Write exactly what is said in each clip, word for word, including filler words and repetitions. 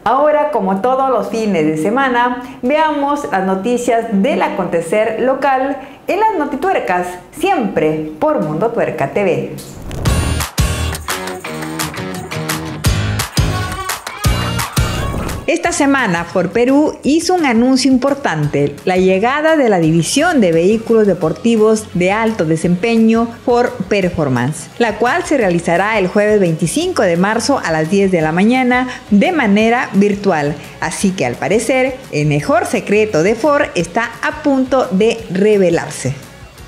Ahora, como todos los fines de semana, veamos las noticias del acontecer local en las Notituercas, siempre por Mundo Tuerca T V. Esta semana, Ford Perú hizo un anuncio importante, la llegada de la división de vehículos deportivos de alto desempeño Ford Performance, la cual se realizará el jueves veinticinco de marzo a las diez de la mañana de manera virtual. Así que al parecer, el mejor secreto de Ford está a punto de revelarse.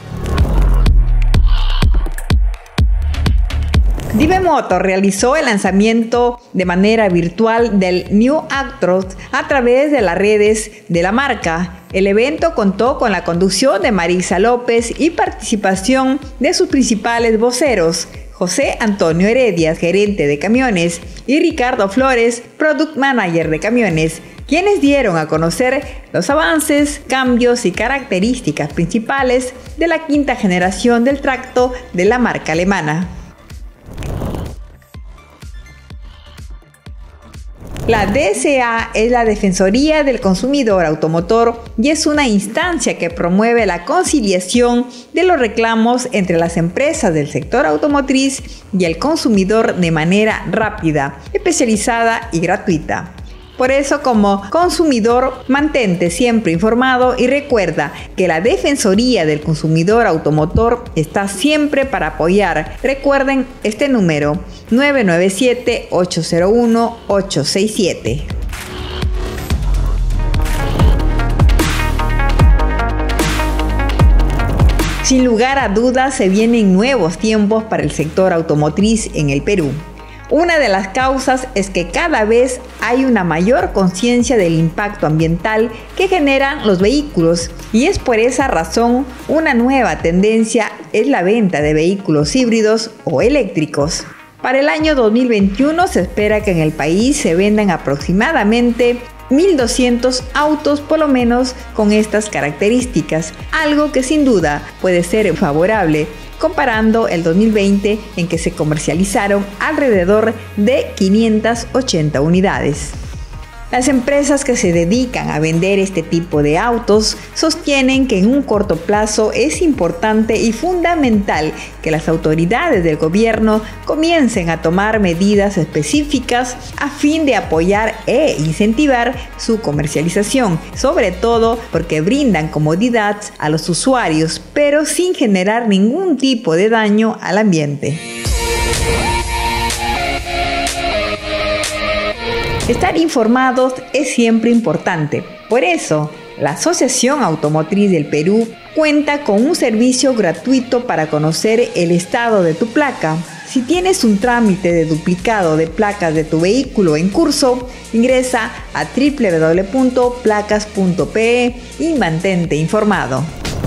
Dive Motor realizó el lanzamiento de manera virtual del New Actros a través de las redes de la marca. El evento contó con la conducción de Marisa López y participación de sus principales voceros, José Antonio Heredia, gerente de camiones, y Ricardo Flores, product manager de camiones, quienes dieron a conocer los avances, cambios y características principales de la quinta generación del tracto de la marca alemana. La D S A es la Defensoría del Consumidor Automotor y es una instancia que promueve la conciliación de los reclamos entre las empresas del sector automotriz y el consumidor de manera rápida, especializada y gratuita. Por eso, como consumidor, mantente siempre informado y recuerda que la Defensoría del Consumidor Automotor está siempre para apoyar. Recuerden este número, nueve nueve siete, ocho cero uno, ocho seis siete. Sin lugar a dudas, se vienen nuevos tiempos para el sector automotriz en el Perú. Una de las causas es que cada vez hay una mayor conciencia del impacto ambiental que generan los vehículos, y es por esa razón una nueva tendencia es la venta de vehículos híbridos o eléctricos. Para el año dos mil veintiuno se espera que en el país se vendan aproximadamente mil doscientos autos por lo menos con estas características, algo que sin duda puede ser favorable comparando el dos mil veinte, en que se comercializaron alrededor de quinientas ochenta unidades. Las empresas que se dedican a vender este tipo de autos sostienen que en un corto plazo es importante y fundamental que las autoridades del gobierno comiencen a tomar medidas específicas a fin de apoyar e incentivar su comercialización, sobre todo porque brindan comodidad a los usuarios, pero sin generar ningún tipo de daño al ambiente. Estar informados es siempre importante. Por eso, la Asociación Automotriz del Perú cuenta con un servicio gratuito para conocer el estado de tu placa. Si tienes un trámite de duplicado de placas de tu vehículo en curso, ingresa a doble u doble u doble u punto placas punto pe e y mantente informado.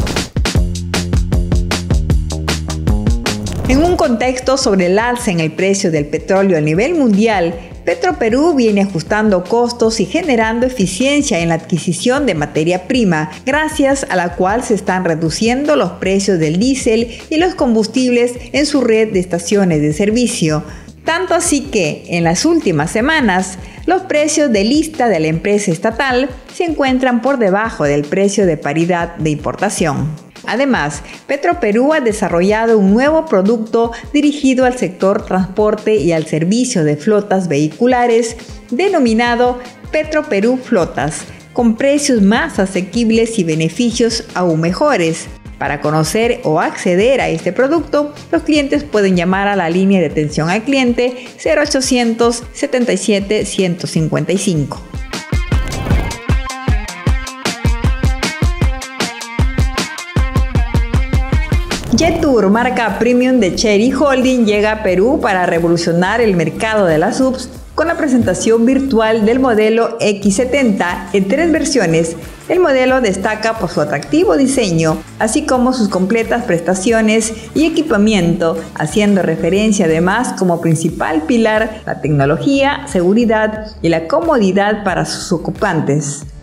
En un contexto sobre el alza en el precio del petróleo a nivel mundial, Petroperú viene ajustando costos y generando eficiencia en la adquisición de materia prima, gracias a la cual se están reduciendo los precios del diésel y los combustibles en su red de estaciones de servicio. Tanto así que, en las últimas semanas, los precios de lista de la empresa estatal se encuentran por debajo del precio de paridad de importación. Además, Petroperú ha desarrollado un nuevo producto dirigido al sector transporte y al servicio de flotas vehiculares denominado Petroperú Flotas, con precios más asequibles y beneficios aún mejores. Para conocer o acceder a este producto, los clientes pueden llamar a la línea de atención al cliente cero ochocientos, setenta y siete, ciento cincuenta y cinco. Jetour, marca premium de Chery Holding, llega a Perú para revolucionar el mercado de las S U Vs con la presentación virtual del modelo equis setenta en tres versiones. El modelo destaca por su atractivo diseño, así como sus completas prestaciones y equipamiento, haciendo referencia además como principal pilar la tecnología, seguridad y la comodidad para sus ocupantes.